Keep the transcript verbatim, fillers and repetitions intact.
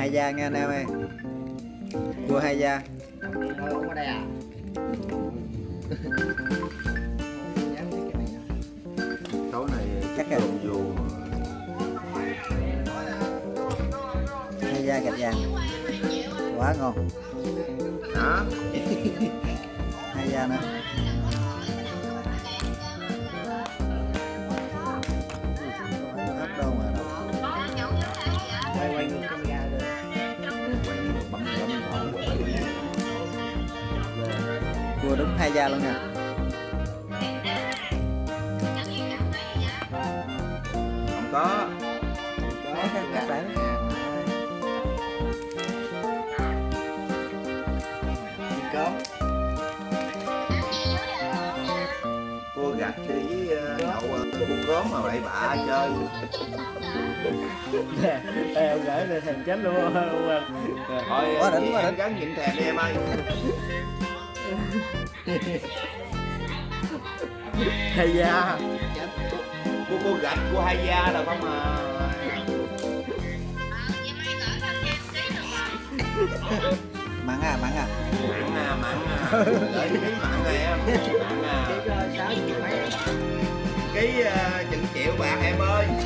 hai da nha anh em ơi. Cua hai da. Thôi không có đây à. Tối này Cắt ra dù hai da gạch vàng quá ngon. hả? Hai da nữa. Hết đâu mà đâu. Quay quay ngược camera được. bấm bấm ngọn Cua đúng hai da luôn nha. không có Cắt cắt cắt lại. Cốm. cua gạch với đậu cua cốm mà bậy bạ chơi. Ê, ông gửi lên thèm chết luôn ông ơi. Thôi Quá đỉnh, quá em đỉnh. gắn nhịn thèm đi em ơi. Hay da. Cua cua gạch cua hai da đâu không à. Mặn à, mặn à. Mặn à, mặn à. Gửi ký mặn này em. Mặn à. Sáu triệu mấy. Ký uh, chừng triệu bạc em ơi.